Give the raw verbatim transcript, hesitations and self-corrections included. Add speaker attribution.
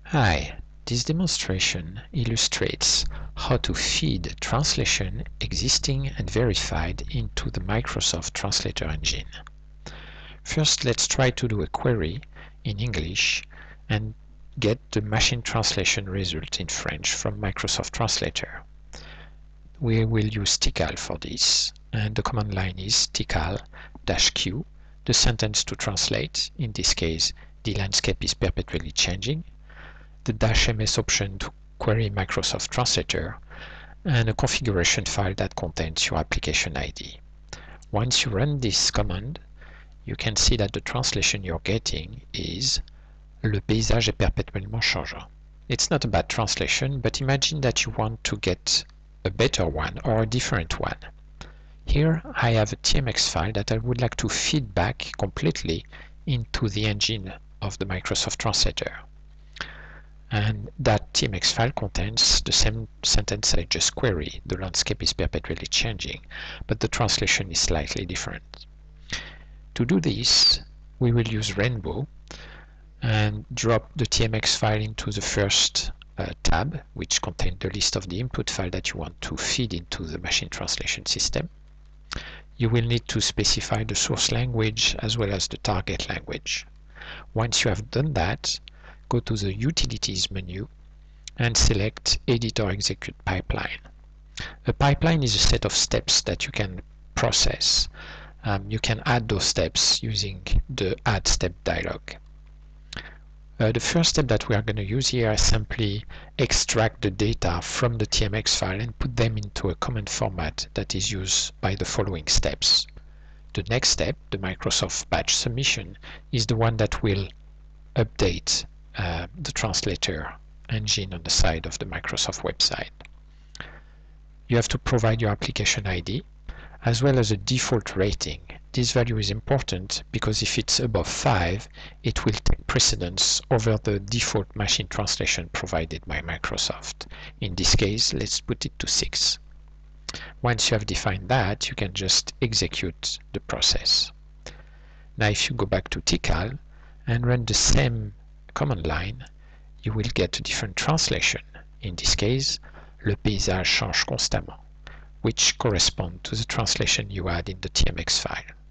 Speaker 1: Hi, this demonstration illustrates how to feed translation existing and verified into the Microsoft Translator engine. First, let's try to do a query in English and get the machine translation result in French from Microsoft Translator. We will use tcal for this, and the command line is tcal-q, the sentence to translate. In this case, the landscape is perpetually changing. The -ms option to query Microsoft Translator, and a configuration file that contains your application I D. Once you run this command, you can see that the translation you're getting is "Le paysage est perpétuellement changeant." It's not a bad translation, but imagine that you want to get a better one or a different one. Here I have a T M X file that I would like to feed back completely into the engine of the Microsoft Translator. And that T M X file contains the same sentence I just queried. The landscape is perpetually changing, but the translation is slightly different. To do this, we will use Rainbow and drop the T M X file into the first uh, tab, which contains the list of the input file that you want to feed into the machine translation system. You will need to specify the source language as well as the target language. Once you have done that, go to the Utilities menu and select Edit or Execute Pipeline. A pipeline is a set of steps that you can process. Um, you can add those steps using the Add Step dialog. Uh, the first step that we are going to use here is simply extract the data from the T M X file and put them into a common format that is used by the following steps. The next step, the Microsoft Batch Submission, is the one that will update Uh, the translator engine on the side of the Microsoft website. You have to provide your application I D as well as a default rating. This value is important because if it's above five, it will take precedence over the default machine translation provided by Microsoft. In this case, let's put it to six. Once you have defined that, you can just execute the process. Now if you go back to tcal and run the same command line, you will get a different translation. In this case, "Le paysage change constamment," which corresponds to the translation you had in the T M X file.